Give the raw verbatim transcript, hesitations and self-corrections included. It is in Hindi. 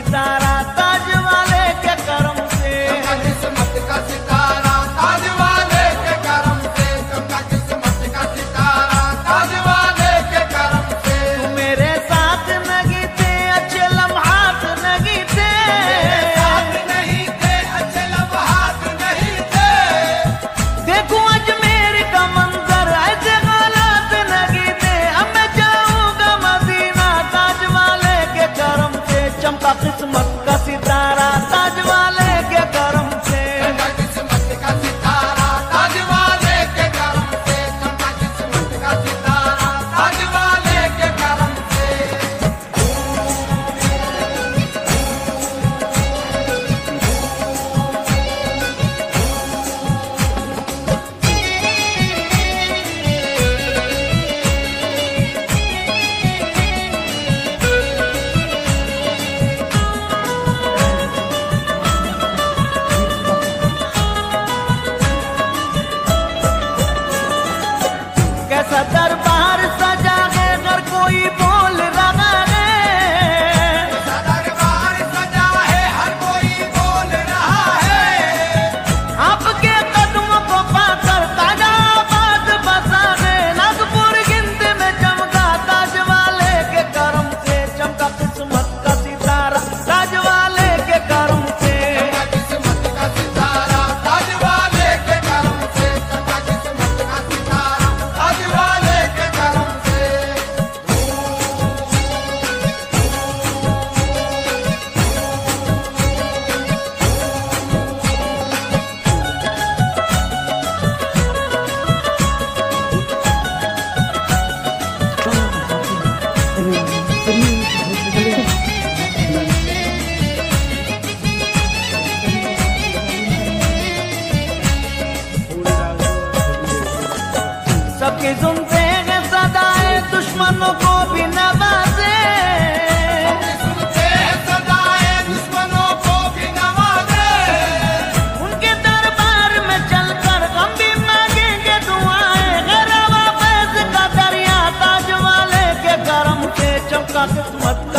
सितारा ताज वाले के करम से, किस्मत का सितारा ताज वाले के करम से, चमका किस्मत का सितारा ताज वाले के करम से। तू मेरे साथ नहीं थे अच्छे लम्हात नहीं थे, साथ नहीं थे अच्छे लम्हात नहीं थे। देखो अजमेर का मंजर ऐसे हालात नहीं थे। अब मैं जाऊंगा मदीना ताज वाले के करम से, चमका किस्मत का सितारा ताज वाले के करम से। चमका किस्मत का सितारा ताज वाले के करम से, चमका किस्मत का सितारा ताज वाले के करम से। कैसा दरबार सजा है हर कोई बोल रहा है, दरबार सजा है हर कोई बोल रहा है। आपके कदमों को पाकर ताजा आबाद बसा है। नागपुर गिंद में चमका ताज वाले के करम से, चमका किस्मत का सितारा ताज वाले के करम से। चमका किस्मत का सितारा ताज वाले के करम से, चमका किस्मत का सितारा ताज वाले के करम से। सबकी सुनते हैं सदाए दुश्मनों को भी नवाजे, सुनते हैं सदाए दुश्मनों को भी नवाजे। उनके दरबार में चलकर हम भी मांगेंगे दुआएं। गरवा फैज का दरिया ताज वाले के करम से, चमका किस्मत